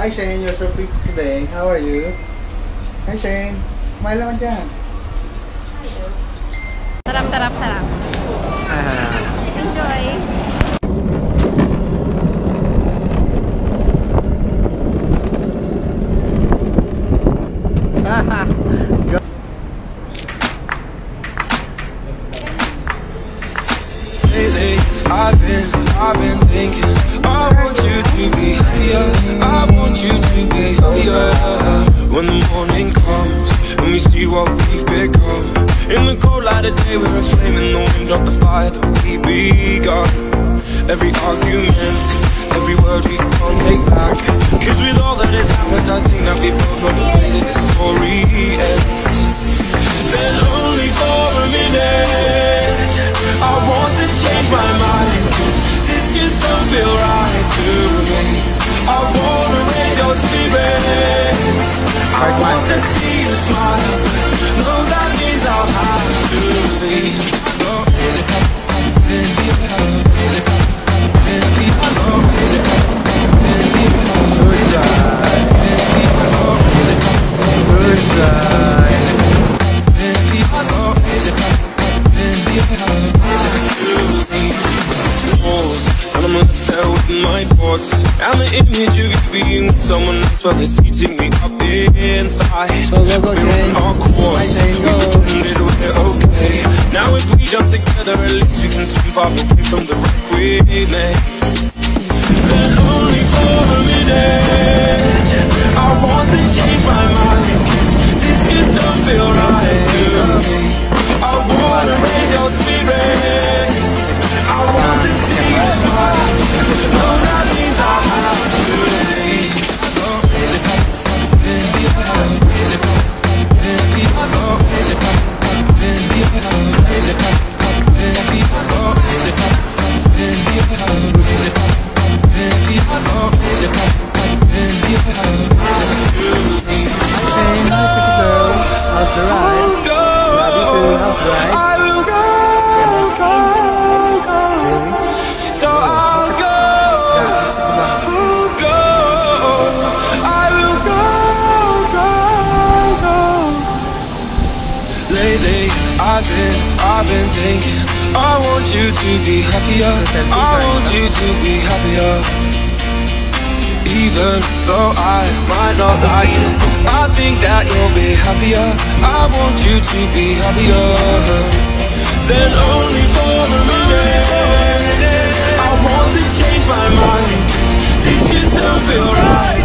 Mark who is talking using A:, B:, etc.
A: Hi Shane, you're so pretty today. How are you? Hi Shane. Smile naman dyan.
B: Sarap, sarap, sarap. Enjoy.
C: Lately, I've been thinking I want you to be happier. I want you to be happier. When the morning comes and we see what we've become. In the cold light of day, we're a flame in the wind of the fire that we begun. Every argument, every word we can't take back. Cause with all that has happened, I think that we both know the way that this story ends. Then only for a minute I want to change my mind, cause this just don't feel right to me. I wanna raise your spirits, I want to see you smile. No, that means I'll have to leave. And the image of you being with someone else, well, it's eating me up inside. We're on our course, we pretended we're okay. Now if we jump together, at least we can swim far away from the wreck we made. Then only for a minute I want to change my mind, cause this just don't feel right to me. I wanna raise your spirits, I want to see you smile. No, that means I'll have to leave. Lately, I've been thinking I want you to be happier. I want you to be happier. Even though I might not like this, I think that you'll be happier. I want you to be happier. Then only for a minute I want to change my mind, cause this just don't feel right.